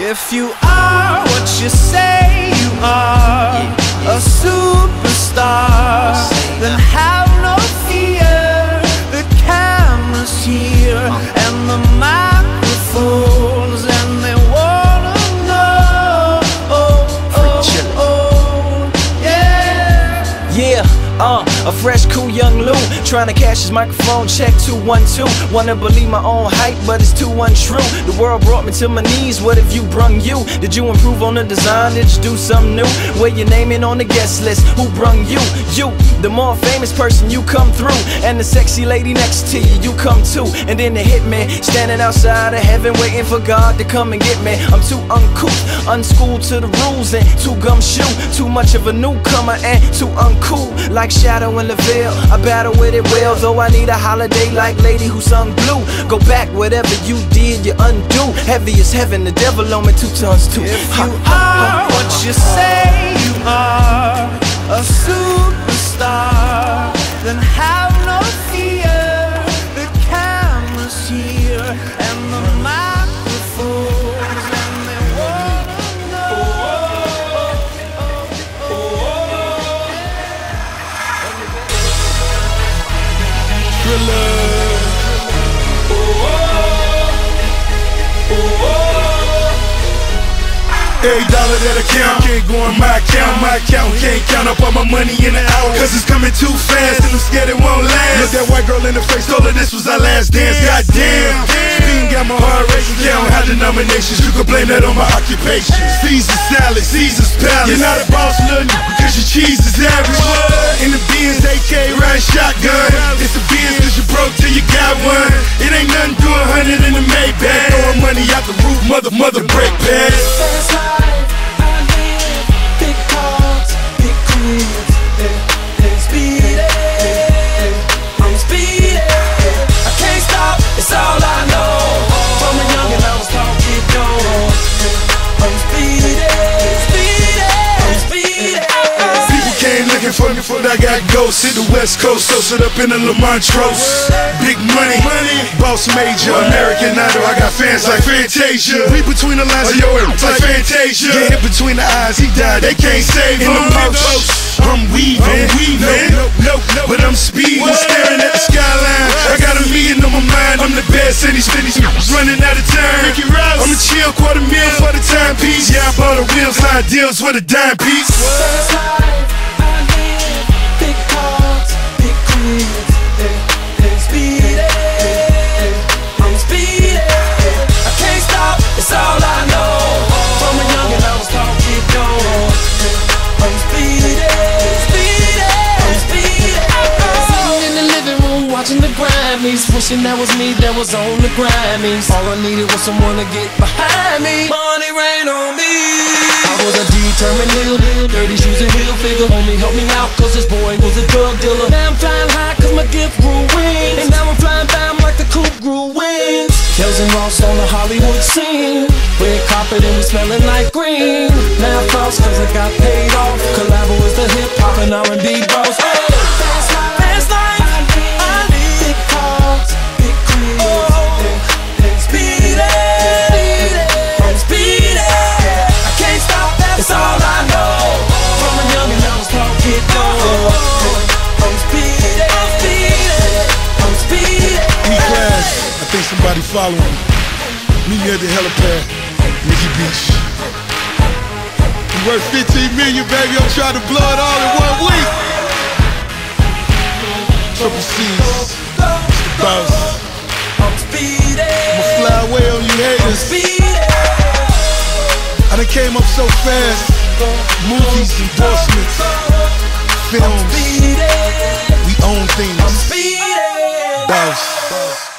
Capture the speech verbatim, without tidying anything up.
If you are what you say you are, a superstar, then have no fear. The camera's here and the microphones, and they wanna know. Oh, oh, oh, yeah. Yeah, uh, a fresh, cool young Lou, trying to cash his microphone check two one two. Wanna believe my own hype, but it's too untrue. The world brought me to my knees, what if you brung you? Did you improve on the design, did you do something new? Where your name in on the guest list, who brung you? You, the more famous person, you come through. And the sexy lady next to you, you come too. And then the hitman, standing outside of heaven, waiting for God to come and get me. I'm too uncouth, unschooled to the rules, and too gumshoe. Too much of a newcomer and too uncool, like Shadow in the Veil. I battle with it well, though I need a holiday like Lady who sung Blue. Go back, whatever you did, you undo. Heavy as heaven, the devil on me two tons too. If you are what you say you are, a superstar, then have no fear. The camera's here and the microphones, and they wanna know. Thriller. Every dollar that I count can't go in my account. My account can't count up all my money in an hour, cause it's coming too fast and I'm scared it won't last. Look that white girl in the face, told her this was our last dance. Goddamn, speeding got my heart racing. Count how denominations, you can blame that on my occupation. Caesar salad, Caesar's palace. You're not a boss, little nigga, cause your cheese is average. In the Benz, A K riding shotgun. It's a Benz cause you broke till you got one. It ain't nothing to a hundred in the Maybach. Throwing money out the roof, mother, mother break pads. For me, for I got ghosts, hit the West Coast, so sit up in the Lamontrose. Big money, money, boss major, American Idol. I got fans like Fantasia. Read between the lines of your ears like Fantasia. Get hit between the eyes, he died, they can't save him. In the post, I'm weaving, I'm weaving. No, no, no, but I'm speeding, staring at the skyline. I got a million on my mind. I'm the best in these cities, running out of time. I'm a chill quarter meal for the timepiece. Yeah, I bought the wheels, high deals with a dime piece. Wishing that was me that was on the Grammys. All I needed was someone to get behind me. Money rain on me. I was a determined little deal, dirty shoes and heel figure. Only help me out cause this boy was a drug dealer. Now I'm flying high cause my gift grew wings. And now I'm flying bam like the coupe grew wings. Kells and Ross on the Hollywood scene. Red carpet and we smelling like green. Now floss cause I got paid off. Collabo is the hip hop and R and B bros. Oh, fast life, fast life. Somebody following me. Meet me at the helipad, Nikki Beach. You worth fifteen million, baby. I'm trying to blow it all in one week. Triple C's, the boss. I'ma fly away on you haters. I done came up so fast. Movies, endorsements, films. We own things. Boss.